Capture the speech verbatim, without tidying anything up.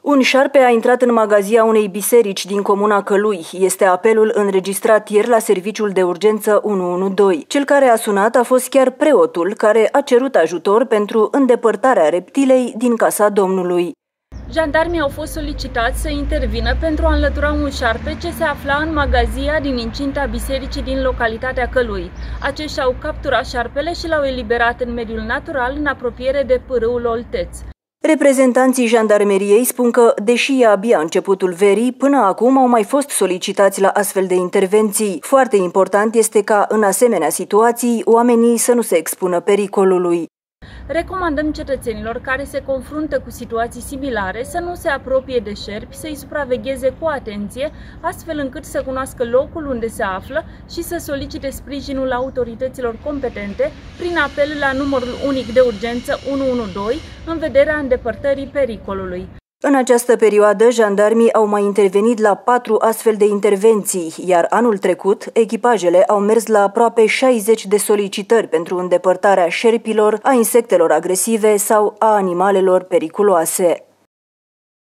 Un șarpe a intrat în magazia unei biserici din comuna Călui. Este apelul înregistrat ieri la serviciul de urgență unu unu doi. Cel care a sunat a fost chiar preotul, care a cerut ajutor pentru îndepărtarea reptilei din casa Domnului. Jandarmii au fost solicitați să intervină pentru a înlătura un șarpe ce se afla în magazia din incinta bisericii din localitatea Călui. Aceștia au capturat șarpele și l-au eliberat în mediul natural, în apropiere de pârâul Olteț. Reprezentanții jandarmeriei spun că, deși e abia începutul verii, până acum au mai fost solicitați la astfel de intervenții. Foarte important este ca, în asemenea situații, oamenii să nu se expună pericolului. Recomandăm cetățenilor care se confruntă cu situații similare să nu se apropie de șerpi, să-i supravegheze cu atenție, astfel încât să cunoască locul unde se află și să solicite sprijinul autorităților competente prin apel la numărul unic de urgență unu unu doi în vederea îndepărtării pericolului. În această perioadă, jandarmii au mai intervenit la patru astfel de intervenții, iar anul trecut, echipajele au mers la aproape șaizeci de solicitări pentru îndepărtarea șerpilor, a insectelor agresive sau a animalelor periculoase.